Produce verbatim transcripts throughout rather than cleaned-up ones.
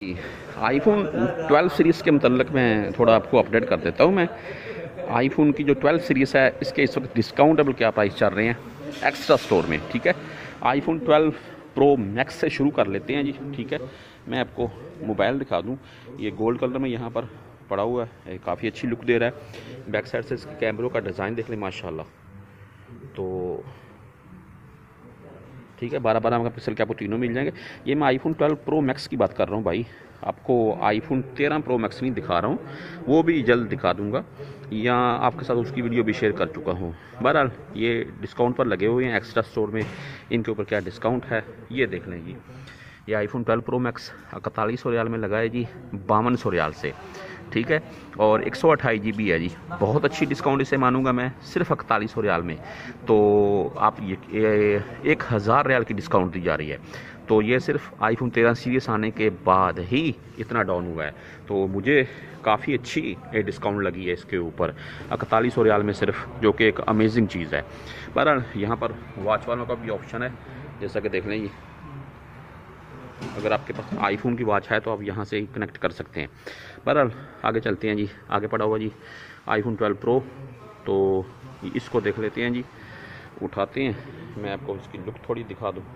IPhone twelve series के मतलब मैं थोड़ा आपको अपडेट कर देता हूँ। मैं आईफोन की जो ट्वेल्व सीरीज़ है इसके इस वक्त डिस्काउंटेबल क्या प्राइस चल रहे हैं एक्स्ट्रा स्टोर में। ठीक है, आईफोन ट्वेल्व प्रो मैक्स से शुरू कर लेते हैं जी। ठीक है, मैं आपको मोबाइल दिखा दूँ। ये गोल्ड कलर में यहाँ पर पड़ा हुआ है, काफ़ी अच्छी लुक दे रहा है। बैक साइड से इसके कैमरों का डिज़ाइन देख लें माशाल्लाह। तो ठीक है, बारह बारह मेगा पिक्सल के आपको तीनों मिल जाएंगे। ये मैं आईफोन ट्वेल्व प्रो मैक्स की बात कर रहा हूँ भाई, आपको आईफोन तेरह प्रो मैक्स नहीं दिखा रहा हूँ, वो भी जल्द दिखा दूंगा या आपके साथ उसकी वीडियो भी शेयर कर चुका हूँ। बहरहाल ये डिस्काउंट पर लगे हुए हैं एक्स्ट्रा स्टोर में, इनके ऊपर क्या डिस्काउंट है ये देख लें जी। ये आईफोन ट्वेल्व प्रो मैक्स इकतालीस सौ रियाल में लगा है जी, बावन सौ रियाल से। ठीक है, और एक सौ अट्ठाईस जी बी है जी, बहुत अच्छी डिस्काउंट इसे मानूंगा मैं, सिर्फ इकतालीस सौ रियाल में। तो आप ये, ये एक हज़ार रियाल की डिस्काउंट दी जा रही है। तो ये सिर्फ आईफोन तेरह सीरीज आने के बाद ही इतना डाउन हुआ है, तो मुझे काफ़ी अच्छी डिस्काउंट लगी है इसके ऊपर इकतालीस सौ रियाल में सिर्फ, जो कि एक अमेजिंग चीज़ है। बहरहाल यहाँ पर वॉच वालों का भी ऑप्शन है, जैसा कि देख लें ये, अगर आपके पास आईफोन की वॉच है तो आप यहाँ से कनेक्ट कर सकते हैं। बहरहाल आगे चलते हैं जी, आगे पड़ा हुआ जी आईफोन ट्वेल्व प्रो, तो इसको देख लेते हैं जी, उठाते हैं, मैं आपको इसकी लुक थोड़ी दिखा दूँ।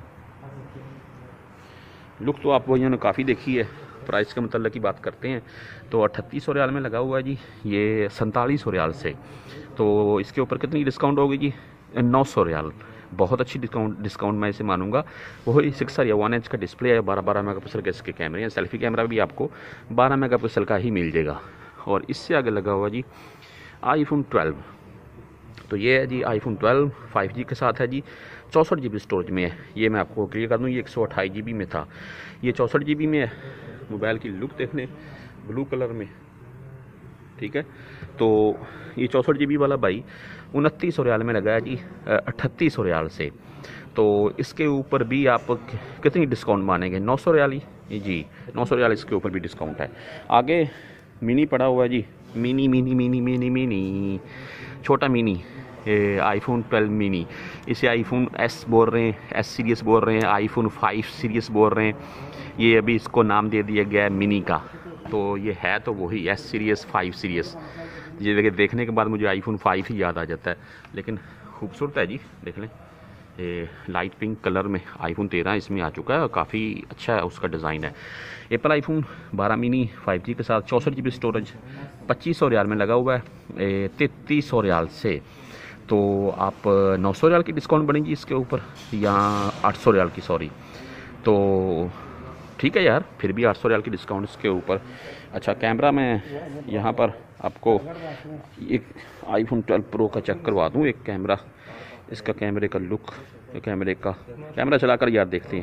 लुक तो आप वही ने काफ़ी देखी है। प्राइस के मतलब की बात करते हैं तो अठतीस सौ रियाल में लगा हुआ है जी, ये सैंतालीस सौ रियाल से। तो इसके ऊपर कितनी डिस्काउंट होगी जी, नौ सौ रियाल। बहुत अच्छी डिस्काउंट डिस्काउंट मैं इसे मानूंगा। वही सिक्सर या वन इंच का डिस्प्ले है, बारह बारह मेगा पिक्सल के इसके कैमरे हैं, सेल्फी कैमरा भी आपको बारह मेगा पिक्सल का ही मिल जाएगा। और इससे आगे लगा हुआ जी आईफोन ट्वेल्व, तो ये है जी आईफोन ट्वेल्व फाइव जी के साथ है जी, चौंसठ जी बी स्टोरेज में है। ये मैं आपको क्लियर कर दूँ, ये एक सौ अट्ठाईस जी बी में था, ये चौंसठ जी बी में है। मोबाइल की लुक देखने ब्लू कलर में। ठीक है, तो ये चौंसठ जी बी वाला भाई उनतीस सौ रियाल में लगा है जी, अठतीस सौ रियाल से। तो इसके ऊपर भी आप कितनी डिस्काउंट मानेंगे, नौ सौ रियाल ही जी, नौ सौ रियाल इसके ऊपर भी डिस्काउंट है। आगे मिनी पड़ा हुआ है जी, mini mini mini mini mini छोटा मिनी, आईफोन ट्वेल्व मिनी, इसे आईफोन एस बोल रहे हैं, एस सीरीज बोल रहे हैं, आईफोन फाइव सीरीज बोल रहे हैं। ये अभी इसको नाम दे दिया गया है मिनी का, तो ये है तो वही एस सीरीज फाइव सीरीज। ये देखने के बाद मुझे आईफोन फाइव ही याद आ जाता है, लेकिन खूबसूरत है जी, देख लें। ये लाइट पिंक कलर में आईफोन तेरह इसमें आ चुका है और काफ़ी अच्छा है उसका डिज़ाइन है। एप्पल आईफोन बारह मिनी फाइव जी के साथ चौंसठ जी बी स्टोरेज पच्चीस सौ रियाल में लगा हुआ है, तैंतीस सौ रियाल से। तो आप नौ सौ रियाल की डिस्काउंट बनेगी इसके ऊपर, या आठ सौ रियाल की, सॉरी। तो ठीक है यार, फिर भी आठ सौ रियाल की डिस्काउंट इसके ऊपर। अच्छा, कैमरा मैं यहाँ पर आपको एक आईफोन ट्वेल्व प्रो का चेक करवा दूँ, एक कैमरा, इसका कैमरे का लुक, कैमरे का कैमरा चलाकर यार देखते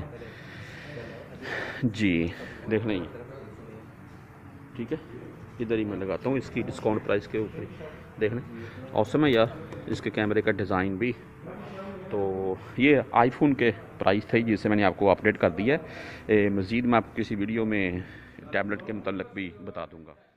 हैं जी, देख लें। ठीक है, इधर ही मैं लगाता हूँ इसकी डिस्काउंट प्राइस के ऊपर, देख लें। औसम है यार इसके कैमरे का डिज़ाइन भी। तो ये आईफोन के प्राइस थे जिसे मैंने आपको अपडेट कर दिया है। मज़ीद मैं आपको किसी वीडियो में टैबलेट के मतलब भी बता दूंगा।